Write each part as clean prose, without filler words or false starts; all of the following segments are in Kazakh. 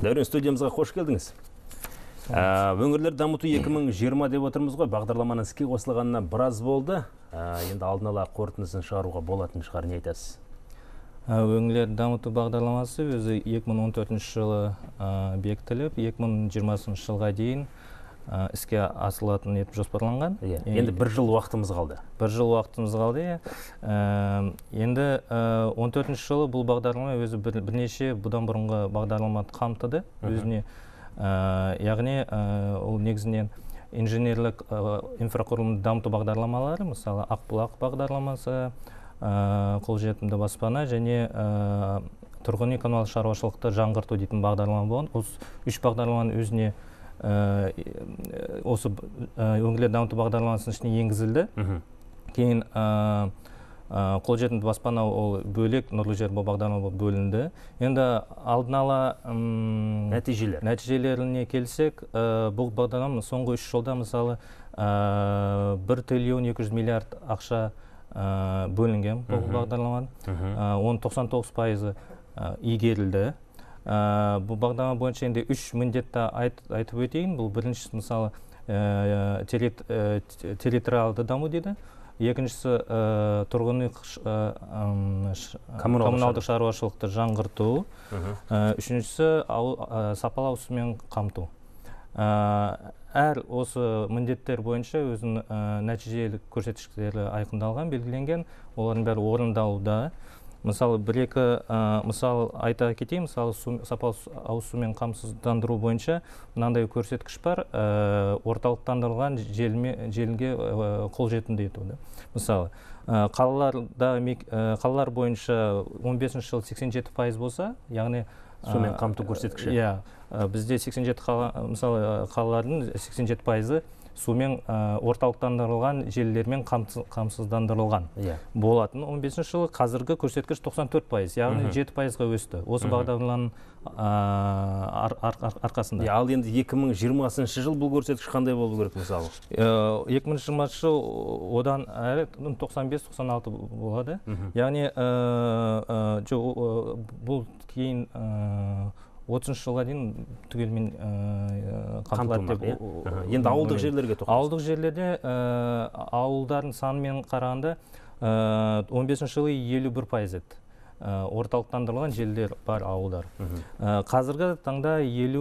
Дәурен, студиямызға қош келдіңіз. Өңірлер дамыту 2020 деп отырмыз ғой, бағдарламаның іске қосылғанына біраз болды. Енді алдын ала қорытындысын шығаруға болатын шығар, не айтасыз? Өңірлер дамыту бағдарламасы өзі 2014 жылы бекітіліп, 2020 жылға дейін іске асырылатын етіп жоспарланған. Енді бір жыл уақытымыз қалды. Енді 14 жылы бұл бағдарлама өзі бірнеше бұдан бұрынғы бағдарлама қамтыды өзіне. Яғни ол негізінен инженерлік инфрақұрылымды дамыту бағдарламалары, мысалы Ақбұлақ бағдарламасы, қолжетімді баспана және тұрғын үй коммуналдық шаруашылықты жаңғырту дейтін бағдарлама болған. Осы үш бағдарламаның өзіне осы өңірлер дамыту бағдарламасының ішіне енгізілді. Кейін қолжетімді баспана ол бөлек, нұрлы жер бағдарлама бөлінді. Енді алдын ала нәтижелеріне келсек, бұл бағдарлама соңғы 3 жылда мысалы 1 триллион 200 миллиард ақша бөлінген бұл бағдарламаның. Оның 99% игерілді. Бұл бағдарлама бойынша енді 3 міндетті айтып өтейін. Бұл біріншісі мысалы территориалды даму дейді. Екіншісі тұрғын үй коммуналдық шаруашылықты жаңғырту. Үшіншісі сапалы ауызсумен қамту. Әр осы міндеттер бойынша өзінің нәтижелік көрсеткіштері айқындалған, белгіленген. Олардың бәрі орындалуда. Мысалы, бір-екі мысал айта кетейін, мысалы сапалы ауызсумен қамсыздандыру бойынша мынандай көрсеткіш бар, орталықтандырылған желіге қолжетімді етуді. Мысалы, қалалар бойынша 15 жыл 87% болса, яғни сумен қамту көрсеткіші. Бізде 87 мысалы қалалардың 87% сумен орталықтандырылған желілермен қамсыздандырылған болатын. 15 жылы қазіргі көрсеткіш 94%, яғни 7%-ға өсті. Осы бағдарламаның арқасында. Ал енді 2020 жыл бұл көрсеткіш қандай болу керек мысалы? 2020 жыл одан әрі 95-96 болады. Яғни бұл кейін 30 жылға дейін түгелмен қамтылады деп. Енді ауылдық жерлерге тоқталып. Ауылдық жерлерде ауылдардың санымен қарағанда 15 жылы 51% еді. Орталықтандырылған желілер бар ауылдар. Қазіргі таңда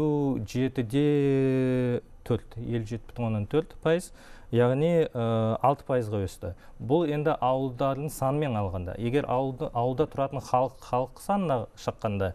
57,4%, яғни 6%-ға өсті. Бұл енді ауылдардың санымен алғанда. Егер ауылда тұратын халық санына шаққанда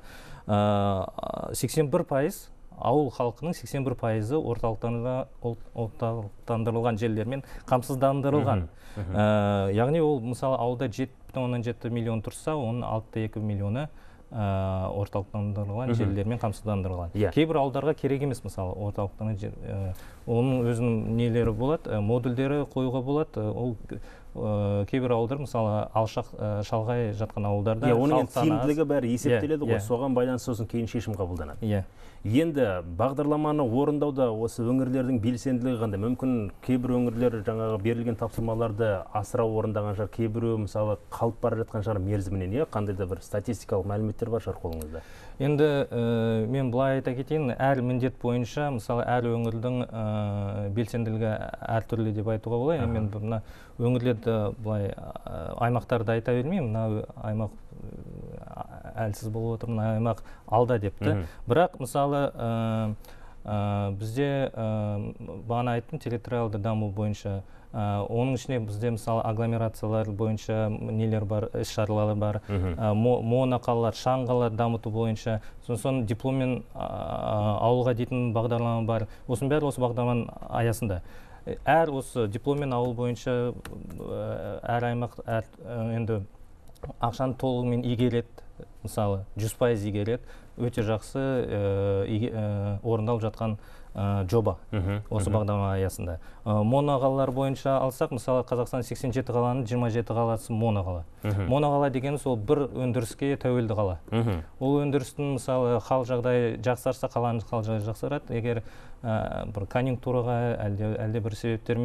81%, ауыл халқының 81% орталықтандырылған жерлермен қамсыздандырылған. Яғни ол мысалы ауылда 7,7 миллион тұрса, оның 6,2 миллионы орталықтандырылған жерлермен қамсыздандырылған. Кейбір ауылдарға керек емес, мысалы орталықтандырылған оның өзінің нелері болады, модульдері қоюға болады. Ол кейбір ауылдар, мысалы алшақ шалғай жатқан ауылдарда оның тиімділігі бәрі есептеледі ғой, соған байланысты сосын кейін шешім қабылданады. Енді бағдарламаны орындауда осы өңірлердің белсенділігі қандай? Мүмкін кейбір өңірлер жаңағы берілген тапсырмаларды асыра орындаған шығар, кейбіреу мысалы қалып бара жатқан шығар мерзімінен, қандай да бір статистикалық мәліметтер бар шығар қолыңызда? Енді мен былай айта кетейін, әр міндет бойынша, мысалы әр өңірдің белсенділігі әртүрлі деп айтуға болады. Мен мына өңірлерді былай аймақтарды айта бермеймін, мына аймақ әлсіз болып отыр, мына аймақ алда депті. Бірақ мысалы бізде бағана айттым, территориалды даму бойынша, оның ішіне бізде мысалы агломерациялар бойынша нелер бар, іс-шаралар бар, моноқалалар, шаңғалар дамыту бойынша, сосын дипломмен ауылға дейтін бағдарлама бар. Осының бәрі осы бағдарламаның аясында. Әр осы дипломмен ауыл бойынша әр аймақ енді ақшаны толығымен игереді, мысалы 100% игереді, өте жақсы орындалып жатқан жоба осы бағдарлама аясында. Моноқалалар бойынша алсақ, мысалы Қазақстан 87 қаланың 27 қаласы моноқала. Моноқала деген сол бір өндіріске тәуелді қала. Ол өндірістің мысалы хал жағдайы жақсарса, қаланың хал жағдайы жақсарады. Егер бір конъюнктураға әлде бір себептермен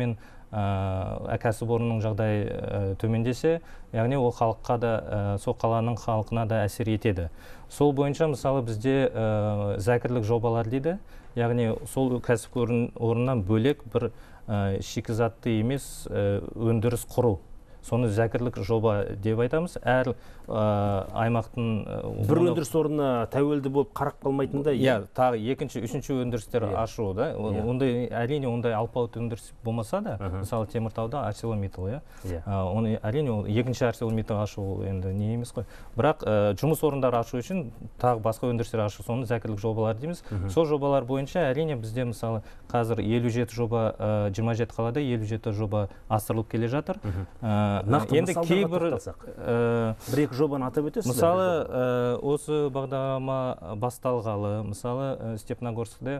кәсіпорынның жағдайы төмендесе, яғни ол халыққа да, сол қаланың халқына да әсер етеді. Сол бойынша мысалы бізде зәкірлік жобалар дейді, яғни сол кәсіпорын орнынан бөлек бір шикізатты емес өндіріс құру. Соны зәкірлік жоба деп айтамыз. Әр аймақтың бір өндіріс орнына тәуелді болып қарап қалмайтындай. Тағы екінші, үшінші өндірістер ашу да. Әрине ондай алпауыт өндіріс болмаса да, мысалы Теміртауда ArcelorMittal, әрине екінші ArcelorMittal ашу енді не емес қой. Бірақ жұмыс орындары ашу үшін тағы басқа өндірістер ашу, соны зәкірлік жобалар дейміз. Сол жобалар бойынша әрине бізде мысалы қазір 57 жоба, 27 қалада 57 жоба асырылып келе жатыр. Енді кейбір бір-екі жобаны атап өтесіз? Мысалы, осы бағдарлама басталғалы, мысалы, Степногорскте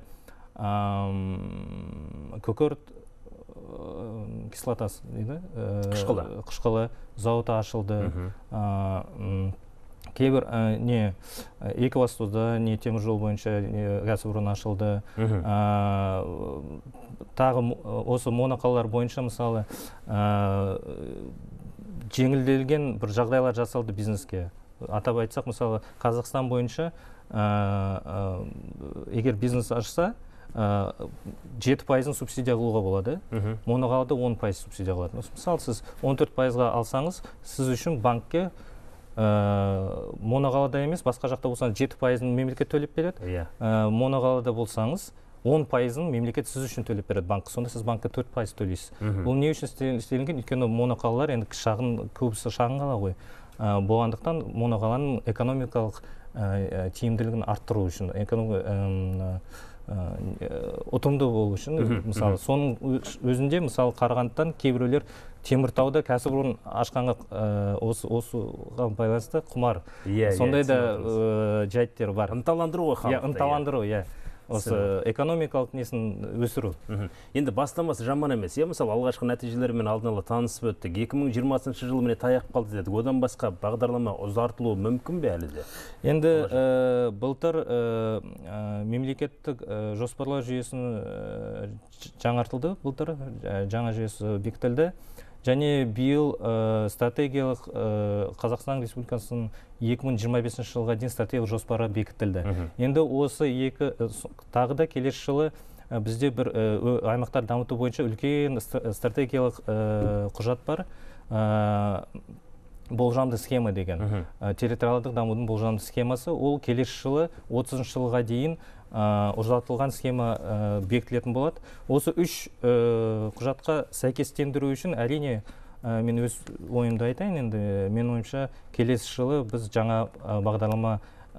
көкөрт кислотасы дейді, қышқылы зауыты ашылды. Кейбір Екібастұзда теміржол бойынша кәсіпорын ашылды. Тағы осы моноқалалар бойынша мысалы жеңілдетілген бір жағдайлар жасалды бизнеске. Атап айтсақ, мысалы Қазақстан бойынша егер бизнес ашса, 7% субсидия алуға болады. Моноқалада 10% субсидия алады. Мысалы сіз 14%-ға алсаңыз, сіз үшін банкке моноқалада емес, басқа жақта болсаңыз 7%-ын мемлекет төлеп береді. Моноқалада болсаңыз 10%-ын мемлекет сіз үшін төлеп береді банк. Сонда сіз банкқа 4% төлейсіз. Бұл не үшін істелінген? Өйткені моноқалалар енді көбісі шағын қала ғой. Болғандықтан моноқаланың экономикалық тиімділігін арттыру үшін, ұтымды болу үшін, мысалы, соның өзінде, мысалы, Қарағандыдан кейбіреулер Теміртауда кәсіпорын ашқанға осыған байланысты құмар. Сондай да жайттер бар. Ынталандыру ғой халықты. Ынталандыру, осы экономикалық несін өсіру. Енді бастамасы жаман емес. Мысалы, алғашқы нәтижелермен алдын ала танысып өттік. 2020 жылы міне таяп қалды дедік. Одан басқа бағдарлама ұзартылуы мүмкін бе әлі де? Енді былтыр мемлекеттік жоспарлау жүйесін жаңартылды, былтыр жаңа жүйесі бекітілді. Және биыл стратегиялық Қазақстан Республикасының 2025 жылға дейін стратегиялық жоспары бекітілді. Енді осы тағы да келесі жылы бізде бір аймақтар дамыту бойынша үлкен стратегиялық құжат бар. Болжамды схема деген. Территориалдық дамудың болжамды схемасы. Ол келесі жылы 30 жылға дейін ұзартылған схема бекітілетін болады. Осы үш құжатқа сәйкестендіру үшін әрине мен өз ойымды айтайын, енді мен ойымша келесі жылы біз жаңа бағдарлама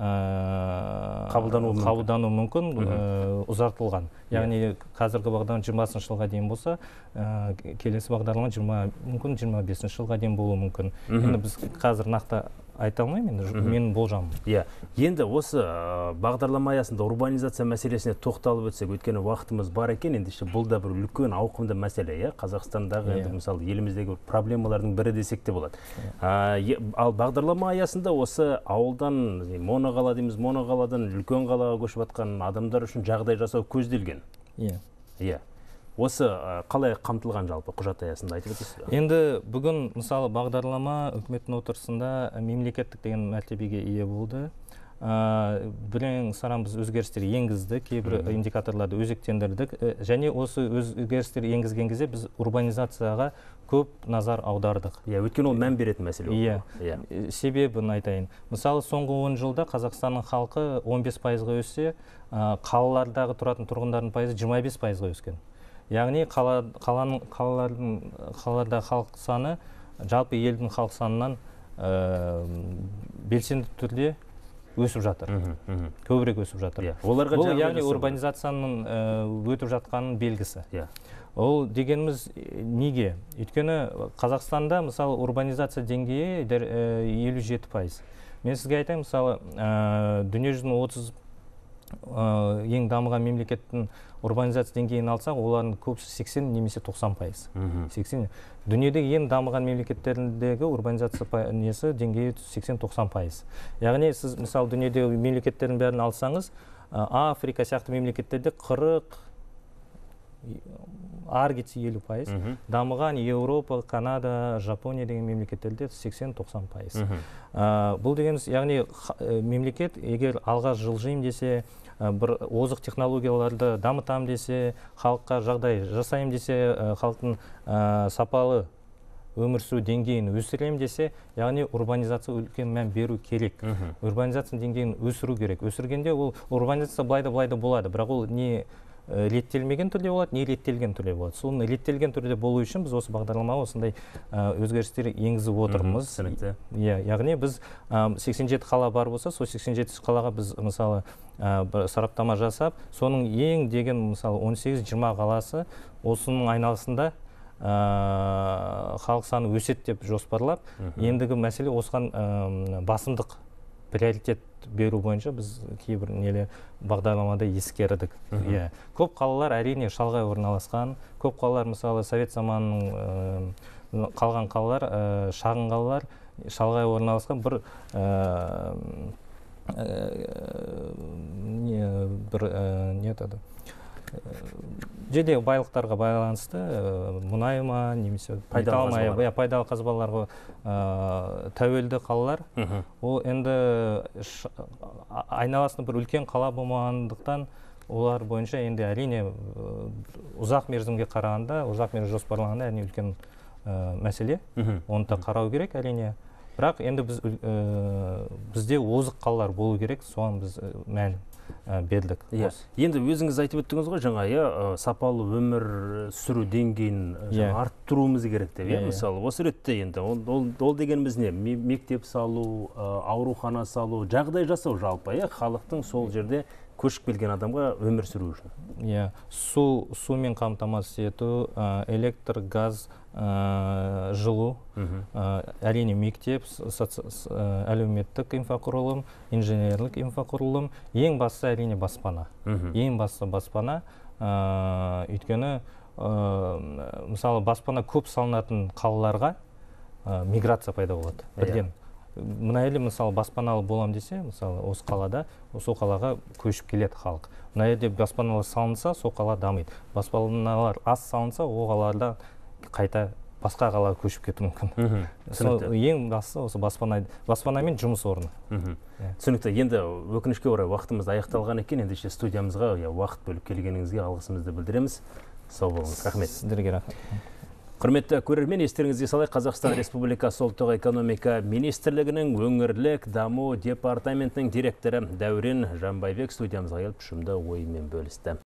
қабылдану мүмкін, ұзартылған. Яғни қазіргі бағдарлама 20 жылға дейін болса, келесі бағдарлама мүмкін 25 жылға дейін болуы мүмкін. Енді біз қазір нақты айта алмаймын, менің болжамым. Енді осы бағдарлама аясында урбанизация мәселесіне тоқталып өтсек, өйткені уақытымыз бар екен, ендеше бұл да бір үлкен ауқымды мәселе, Қазақстандағы мысалы еліміздегі проблемалардың бірі десек те болады. Ал бағдарлама аясында осы ауылдан моноқала дейміз, моноқаладан үлкен қалаға көшіп жатқан адамдар үшін жағдай жасау көзделген. Осы қалай қамтылған жалпы құжат аясында айтып өтесіз бе? Енді бүгін мысалы бағдарлама үкіметтің отырысында мемлекеттік деген мәртебеге ие болды. Бірең саран біз өзгерістер енгізді, кейбір индикаторларды өзектендірдік. Және осы өзгерістер енгізген кезде біз урбанизацияға көп назар аудардық. Өйткені ол мән беретін мәселе. Себебін айтайын. Мысалы, соңғы 10 жылда Қазақстанның халқы 15%-ға өссе, қалалардағы тұратын тұрғындардың пайызы 25%-ға өскен. Яғни қалаларда халық саны жалпы елдің халық санынан белсенді түрде өсіп жатыр. Көбірек өсіп жатыр. Бұл яғни урбанизацияның өтіп жатқанның белгісі. Ол дегеніміз неге? Өйткені Қазақстанда мысалы урбанизация деңгейі 57%. Мен сізге айтайын, мысалы дүниежүзінің 30 ең дамыған мемлекеттің урбанизация деңгейін алсақ, олардың көбісі 80 немесе 90%. Дүниедегі ең дамыған мемлекеттеріндегі урбанизация несі деңгейі 80-90%. Яғни сіз мысалы дүниедегі мемлекеттердің бәрін алсаңыз, Африка сияқты мемлекеттерде ары кетсе 50%, дамыған Еуропа, Канада, Жапония деген мемлекеттерде 80-90%. Бұл дегеніміз, яғни мемлекет егер алға жылжимын десе, бір озық технологияларды дамытам десе, халыққа жағдай жасайым десе, халықтың сапалы өмір сүру деңгейін өсірем десе, яғни урбанизация үлкен мән беру керек. Урбанизация деңгейін өсіру керек. Өсіргенде ол урбанизация былайда болады, бірақ ол не реттелмеген түрде болады, не реттелген түрде болады. Соны реттелген түрде болу үшін біз осы бағдарламаға осындай өзгерістер енгізіп отырмыз. Яғни біз 87 қала бар болса, сол 87 қалаға біз мысалы сараптама жасап, соның ең деген мысалы 18-20 қаласы осының айналысында халық саны өседі деп жоспарлап, ендігі мәселе осыған басымдық, приоритет беру бойынша біз кейбір бағдарламада ескердік. Көп қалалар әрине шалғай орналасқан, көп қалалар мысалы совет заманының қалған қалалар, шағын қалалар, шалғай орналасқан бір жеде байлықтарға байланысты мұнай ма, немесе пайдалы қазбаларға тәуелді қалалар. Ол енді айналасында бір үлкен қала болмағандықтан олар бойынша енді әрине ұзақ мерзімге қарағанда, ұзақ мерзім жоспарлағанда әрине үлкен мәселе. Оны да қарау керек әрине. Бірақ енді бізде озық қалалар болу керек, соған біз мән бердік. Енді өзіңіз айтып өттіңіз ғой, жаңа сапалы өмір сүру деңгейін арттыруымыз керек деп. Мысалы, осы ретте енді ол дегеніміз не? Мектеп салу, аурухана салу, жағдай жасау жалпы, халықтың сол жерде көшіп келген адамға өмір сүру үшін. Сумен қамтамасыз ету, электр, газ, жылу, әрине мектеп, әлеуметтік инфрақұрылым, инженерлік инфрақұрылым, ең бастысы әрине баспана. Ең бастысы баспана, өйткені мысалы баспана көп салынатын қалаларға миграция пайда болады. Бірден. Мына елде мысалы баспаналы болам десе, мысалы осы қалада, сол қалаға көшіп келеді халық. Мына елде баспаналар салынса, сол қала дамиды. Баспаналар аз салынса, ол қалаларда қайта басқа қалаға көшіп кету мүмкін. Ең бастысы осы баспанамен жұмыс орны. Түсінікті. Енді өкінішке орай уақытымыз аяқталған екен. Ендеше студиямызға уақыт бөліп келгеніңізге алғысымызды білдіреміз. Сау болыңыз. Рахмет. Сіздерге рахмет. Құрметті көрермен, естеріңізге салайық, Қазақстан Республикасы ұлттық экономика министрлігінің өңірлік даму департаментінің директоры Дәурен Жанбайбек студиямызға келіп ұшымды ойымен бөлісті.